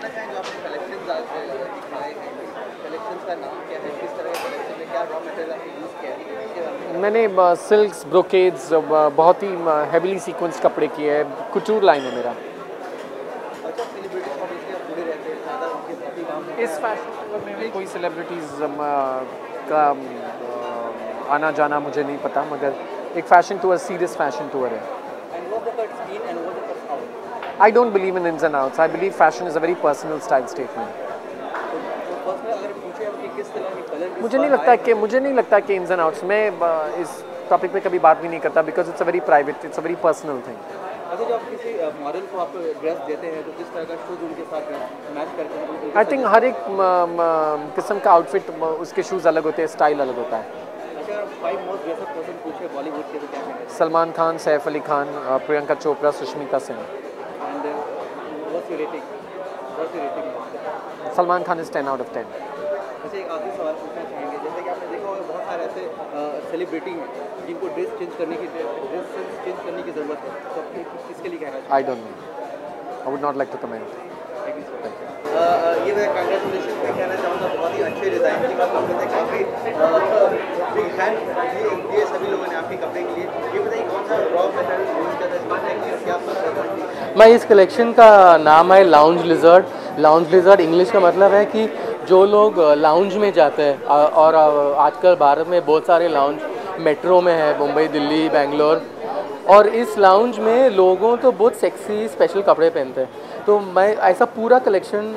जानना चाहेंगे आपके कलेक्शंस आज दिखाए हैं, कलेक्शंस का नाम क्या है, किस तरह के कलेक्शन में क्या रॉ मटेरियल आपने यूज़ किया है इसके बारे में? मैंने सिल्क्स ब्रोकेड्स बहुत ही हेवीली सीक्वेंस कपड़े किए हैं। कुटूर लाइन है मेरा। अच्छा, सेलिब्रिटीज ऑब्वियसली आप जुड़े रहते हैं, ज़्यादा उनके साथ ही काम होता इस है। फैशन में कोई सेलिब्रिटीज़ का आना जाना मुझे नहीं पता, मगर एक fashion tour serious fashion tour है। And what the cuts in and what the cuts out? I don't believe in ins and outs. I believe fashion is a very personal style statement. तो first में अगर पूछे हम कि किस तरह के कलर मुझे नहीं लगता कि इन्स एंड आउट्स में इस टॉपिक पे कभी बात भी नहीं करता, because it's a very private, it's a very personal thing. अच्छा, जब आप किसी मॉडल को आप ड्रेस देते हैं तो किस तरह का शूज़ उनके साथ मैच करते हैं? उनके आई साथ थिंक हर एक किस्म का आउटफिट उसके शूज़ अलग होते हैं, स्टाइल अलग होता है। अच्छा, अगर 5 मोस्ट ड्रेसअप पर्सन पूछे बॉलीवुड के तो क्या कहेंगे? Salman Khan, Saif Ali Khan, Priyanka Chopra, Sushmita Sen. And what's your rating? What's your rating? Salman Khan is 10 out of 10। अच्छा, एक आखिरी सवाल पूछना चाहेंगे, जैसे कि आपने देखा होगा बहुत सारे ऐसे सेलिब्रिटी हैं जिनको ड्रेस चेंज करने की ज़रूरत है, तो आप किसके लिए कहना चाहेंगे? I don't know, I would not like to comment. Thank you so much. ये मैं कांग्रेचुलेशन मैं कहना चाहूँगा, बहुत ही अच्छे डिज़ाइन की बात आपने काफ़ी बिग हैंड दिए सभी लोगों ने आपके कपड़े के लिए। ये बताइए कौन सा रॉ मटेरियल यूज़ करना है, इसमें टेक्निक क्या पसंद? मैं इस कलेक्शन का नाम है लाउंज लिजर्ड। लाउंज लिजर्ड इंग्लिश का मतलब है कि जो लोग लाउंज में जाते हैं, और आजकल भारत में बहुत सारे लाउंज मेट्रो में है, मुंबई, दिल्ली, बेंगलोर, और इस लाउंज में लोगों तो बहुत सेक्सी स्पेशल कपड़े पहनते हैं। तो मैं ऐसा पूरा कलेक्शन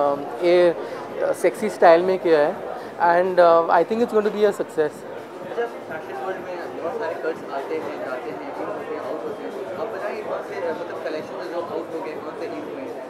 ये सेक्सी स्टाइल में किया है, and I think it's going to be a success. जब फैशन वर्ल्ड में बहुत सारे कट्स आते हैं, जाते हैं, इन होते हैं, आउट होते हैं, आप बताइए कौन से मतलब कलेक्शन जो आउट हो गए, कौन से इन हुए हैं?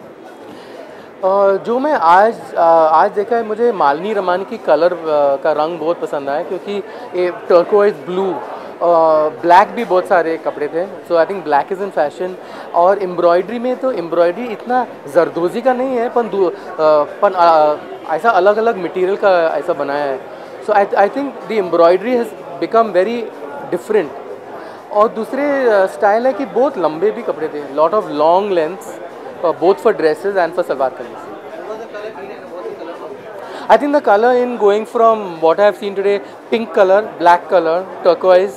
जो मैं आज देखा है, मुझे मालिनी रमानी की कलर का रंग बहुत पसंद आया, क्योंकि ये टर्कोइज ब्लू, ब्लैक भी बहुत सारे कपड़े थे। So I think black is in fashion. और एम्ब्रॉयडरी में तो एम्ब्रॉयडरी इतना जरदोजी का नहीं है, पर ऐसा अलग अलग मटेरियल का ऐसा बनाया है। So I think the embroidery has become very different. और दूसरे स्टाइल है कि बहुत लंबे भी कपड़े थे, lot of long lengths, both for dresses and for salwar kameez. And what's the color in and what's the color out? I think the color in going from what I have seen today, pink color, black color, turquoise,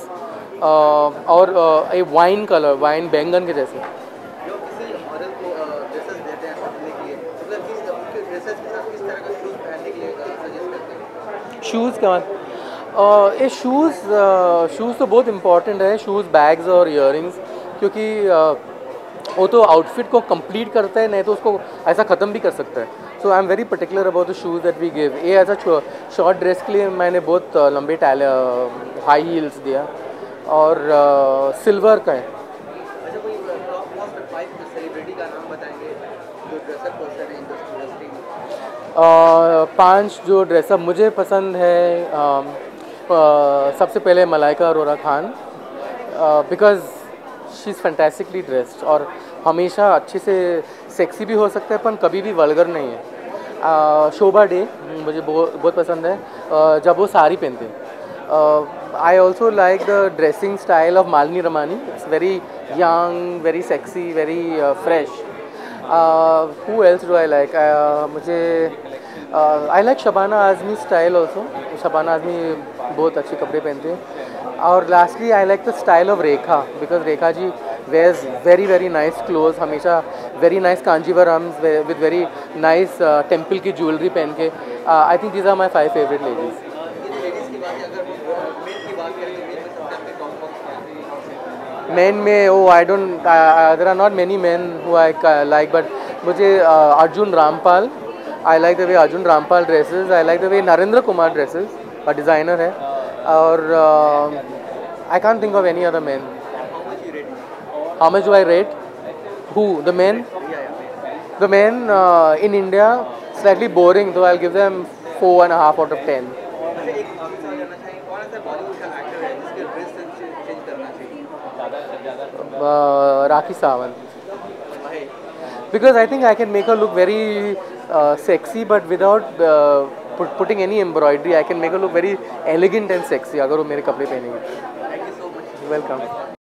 और a wine color, wine बैंगन के जैसे। जो किसी model को dresses देते हैं पहनने के लिए, मतलब किस उनके ड्रेसेस के साथ किस तरह का शूज़ पहनने के लिए सजेस्ट करते हैं? शूज़ के बाद ये शूज़ तो बहुत इम्पॉर्टेंट है, शूज़, बैग्स और ईयरिंग्स, क्योंकि वो तो आउटफिट को कंप्लीट करता है, नहीं तो उसको ऐसा ख़त्म भी कर सकता है। So I am very particular about the shoes that we give. ये ऐसा शॉर्ट ड्रेस के लिए मैंने बहुत लंबे हाई हील्स दिया, और सिल्वर का है। अच्छा, कोई टॉप मोस्ट 5 सेलिब्रिटी का नाम बताएंगे जो ड्रेसअप पर्सन है इंडस्ट्री में? 5 जो ड्रेसअप मुझे पसंद है, सबसे पहले Malaika Arora Khan, because she is fantastically dressed, और हमेशा अच्छे से सेक्सी भी हो सकता है, पर कभी भी वल्गर नहीं है। शोभा डे मुझे बहुत पसंद है, जब वो साड़ी पहनते हैं। I also like the dressing style of Malini Ramani. It's very young, very sexy, very fresh. Who else do I like? मुझे I like Shabana Azmi style also. Shabana Azmi बहुत अच्छे कपड़े पहनते हैं। और lastly I like the style of Rekha, because Rekha ji wears very very nice cloth, हमेशा very nice Kanjeevarams with very nice temple की jewellery पहन के। I think these are my 5 favourite ladies. Ladies की बात है, अगर मेल की बात करें तो मेल में सबसे आपके टॉप बॉक्स मेन में I don't, there are not many men who I like, but मुझे Arjun Rampal, I like the way Arjun Rampal dresses, I like the way Narendra Kumar dresses, designer है, और I can't think of any other man. How much do I rate? Who? The men? The men in India, slightly boring, so I'll give them 4.5 out of 10. अच्छा, एक आप सवाल करना चाहेंगे, कौन ऐसा बॉलीवुड का एक्टर है जिसके ड्रेस सेंस चेंज करना चाहिए? Rakhi Sawant. Because I think I can make her look very sexy, but without putting any embroidery. I can make her look very elegant and sexy अगर वो मेरे कपड़े पहनेंगे। Thank you so much. Welcome.